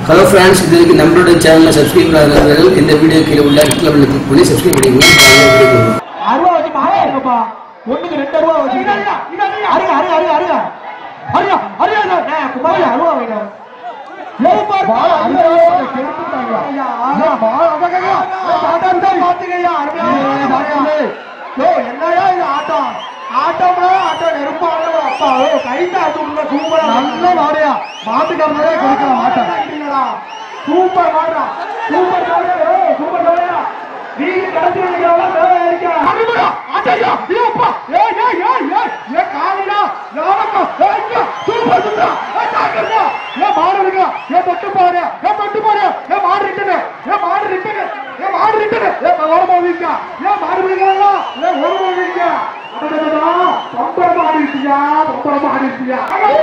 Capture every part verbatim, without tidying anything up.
Hello friends, this is நம்மளுடைய சேனலை subscribe பண்ணாதவர்கள் இந்த வீடியோ கீழ உள்ள ரெட் கலர்ல கிளிக் பண்ணி சப்ஸ்கிரைப் பண்ணிடுங்க. அறுபது வச்சு மாயா இருக்கப்பா. ஒண்ணுக்கு ரெண்டு ரூபா வச்சு. அருங்க அருங்க அருங்க அருங்க. அருங்க அருங்க நான் குமாரி அறுபது வைங்க. லேபர் பால் அந்த கெடுத்துட்டாங்க. ஐயா பால் அதங்க. ஆட்டம் தான் பாத்துங்கயா அருமையா. யோ என்னயா இது ஆட்டம்? ஆட்டம்னா ஆட்டம் நெருப்பு ஆட்டம் அப்பா. ஓ கைட்ட ஆட்டுல சூப்பரா நல்ல வாடையா. மாட்டுக்காரனே கொடுக்கற மாட்டா. சூப்பர் வாடா. சூப்பர் வாடா. சூப்பர் வாடா. நீங்க கடத்தி வந்தீங்களா வேற இருக்கா? அருமையா. ஆட்டையா. ஐயோப்பா. ஏய் ஏய் ஏய் ஏய். ஏ காலிடா. யாரப்பா? ஏய் சூப்பர் சூப்பர். ஏய் தாக்கறா. ஏ மாடுங்க. ஏ தொட்டு பாரு. ஏ தொட்டு பாரு. ஏ மாடு ரிட்டனே. ஏ மாடு ரிட்டனே. ஏ மாடு ரிட்டனே. ஏ ஓட போவீங்க. ஏ மாடு விடுங்களா. ஏ ஓட போவீங்க. அடடடா. பம்பர மாடு இருக்கியா? பம்பர மாடு இருக்கியா?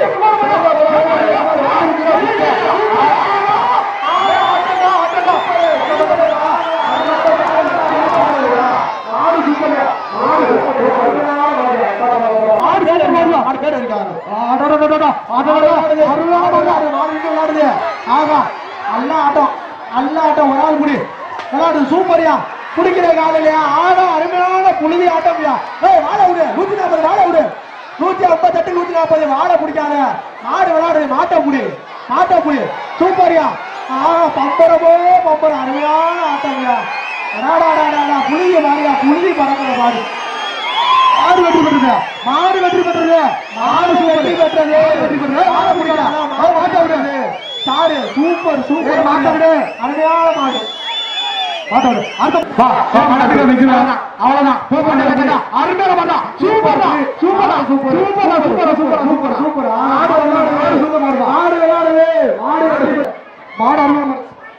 சூப்பரியா குடிக்கிற காலையா ஆடம் அருமையான புழுதி ஆட்டம்யா. ஏய் வாழ விடு. நூத்தி நாற்பது வாழ விடு. நூத்தி ஐம்பத்தி எட்டு நூத்தி நாற்பது வாழ பிடிக்காத மாடு விளையாடுறது மாட்ட புடி மாட்ட புடி சூப்பரியா. ஆஹா பம்பரமோ பம்பரம் அருமையான ஆட்டம்யா. அடாடாடாடா புழுதி மாறியா புழுதி பறக்கிற மாடு. மாடு வெற்றி பெற்றது. மாடு வெற்றி பெற்றது. மாடு வெற்றி பெற்றது. வெற்றி பெற்றது. மாட பிடிக்காத மாட்ட விடு. சாரு சூப்பர் சூப்பர் மாட்ட விடு. அருமையான மாடு. பாத்தோடு அடுத்து வா மாட்டங்க நிக்குறாங்க. அவ்வளவுதான் போக வேண்டியதா. அருமையான மாடா. சூப்பர்டா சூப்பர்டா சூப்பர் சூப்பர்டா சூப்பர் சூப்பர் சூப்பர் சூப்பர். ஆடு விளையாடு சூப்பர் மாடு. ஆடு விளையாடு மாடு மாடு அருமையான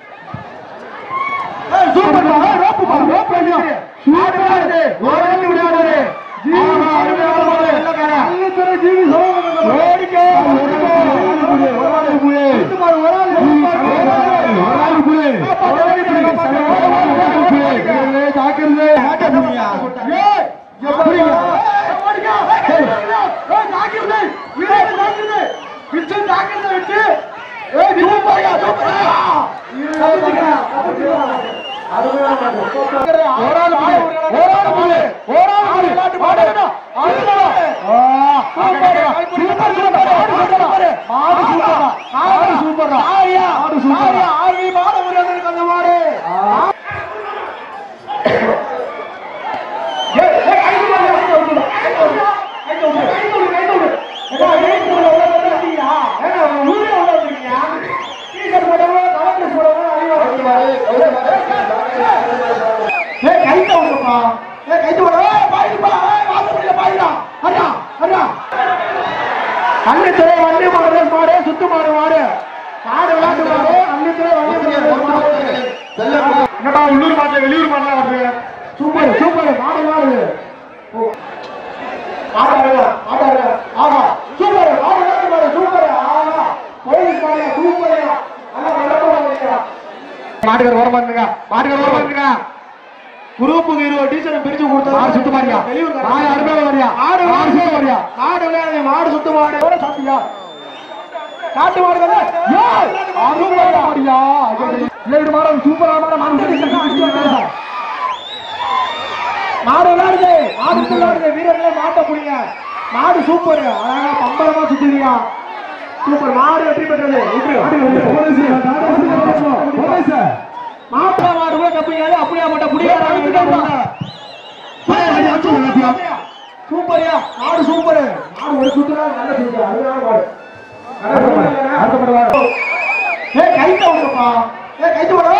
ஏய் சூப்பர்டா. ஏய் ரோப் பா ரோப் ஐயா. ஆடு விளையாடு ஓடி விளையாடு. ஜீவி அருமையான மாடு. நல்ல தர ஜீவி சோகம் ஓடிக்கோ ஓடிக்கோ ஓடாது புயே சூப்பர் ஓடாது ஓடாது புயே ஜாக்கிரதை ஆட்ட புரியா. ஏய் எப்படியா ஓடிக்கோ. ஏய் ஜாக்கிரதை வீரே ஜாக்கிரதை. பிச்சு ஜாக்கிரதை விட்டு. ஏய் சூப்பர்யா சூப்பர்யா. அருமையான மாடு. ஓடாது புயே ஓடாது புயே ஓடாது புயே விளையாட்டு மாடுடா. அருமையா ஆ சூப்பர்யா சூப்பர் சூப்பர் மாடு சூப்பர் மாடு சூப்பர் மாடு சூப்பர் ஆரியா மாடு சூப்பர் ஆரியா ஆரி மாடு விளையாடுற அந்த மாடு. ஏய் ஏய் கைது பண்ணு கைது பண்ணு கைது பண்ணு கைது பண்ணு. ஏடா ஏய் உள்ள உள்ள வந்துட்டீங்க. ஏடா உள்ள உள்ள வந்துட்டீங்க. டீஷர்ட் போடவா கலர் போடவா அறிவா வருவாரு. ஏய் கைது பண்ணுப்பா. ஏய் கைது பண்ணு. ஏய் பாய்ப்பா. ஏய் வாசப்படில பாய்டா. அடா அடா. அன்னித்தே வண்டி மாடு மாடு சுத்து மாடு மாடு. மாடு விளையாட்டு மாடு அன்னித்தே வண்டி மாடு. என்னடா உள்ளூர் மாடு வெளியூர் மாடுல வருது. சூப்பர் சூப்பர் மாடு மாடு. ஓ ஆடாடா ஆடாடா ஆஹா சூப்பர் மாடு விளையாட்டு மாடு சூப்பர். ஆஹா போலீஸ் மாடு சூப்பர். நல்லா விளையாட்டு மாடு. மாடுகர் ஓரமா இருங்க. மாடுகர் ஓரமா இருங்க. குரூப்புக்கு இருபது டீச்சர் பிரிச்சு கொடுத்தா மாடு சுத்து மாடியா. மாடு அருமையா மாடியா. ஆடு மாடு சுத்து மாடியா. மாடு விளையாடு மாடு சுத்து மாடு. எவ்வளவு சாப்பிட்டியா? காட்டு மாடு வந்து ஏய் அருமையா மாடியா. ஏய் மாடு சூப்பரா மாடு மாடு மாடு விளையாடுது. மாடு விளையாடுது. வீரர்களே மாட்ட புடிங்க. மாடு சூப்பர். அழகா பம்பரமா சுத்துறியா. சூப்பர் மாடு வெற்றி பெற்றது. மாப்பிள மாடு கூட தப்பியாது. அப்படியே மாட்ட புடிக்கிறாங்க. சூப்பர்யா மாடு சூப்பர். மாடு ஒரு சுத்துறா நல்ல சுத்து. அருமையான மாடு. ஏய் கைட்ட விடுப்பா. ஏய் கைட்ட விடு.